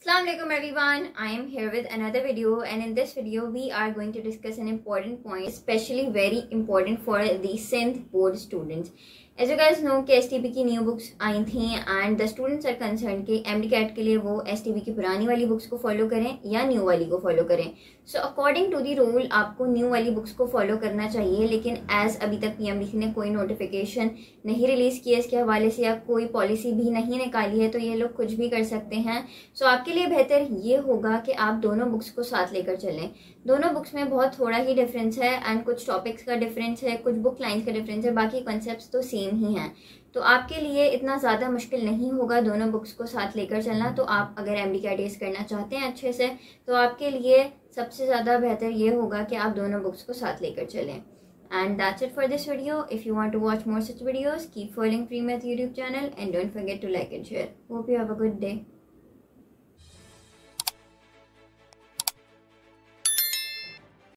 Assalamu alaikum everyone. I am here with another video, and in this video we are going to discuss an important point, especially very important for the Sindh board students. As you guys know कि STB की new books आई थी and the students are concern कि MD CAT के लिए वो STB की पुरानी वाली बुक्स को फॉलो करें या न्यू वाली को फॉलो करें. So according to the rule आपको न्यू वाली बुक्स को फॉलो करना चाहिए, लेकिन एज अभी तक PMDC ने कोई नोटिफिकेशन नहीं रिलीज किया इसके हवाले से या कोई पॉलिसी भी नहीं निकाली है, तो ये लोग कुछ भी कर सकते हैं. सो आपके लिए बेहतर ये होगा कि आप दोनों बुक्स को साथ लेकर चलें. दोनों बुक्स में बहुत थोड़ा ही डिफरेंस है एंड कुछ टॉपिक्स का डिफरेंस है, कुछ बुक लाइन्स का डिफरेंस है, बाकी कॉन्सेप्ट्स तो सेम ही हैं. तो आपके लिए इतना ज़्यादा मुश्किल नहीं होगा दोनों बुक्स को साथ लेकर चलना. तो आप अगर MD कैट करना चाहते हैं अच्छे से, तो आपके लिए सबसे ज़्यादा बेहतर ये होगा कि आप दोनों बुक्स को साथ लेकर चलें. And that's it for this video. If you want to watch more such videos, keep following Premath YouTube channel and don't forget to like and share. Hope you have a good day.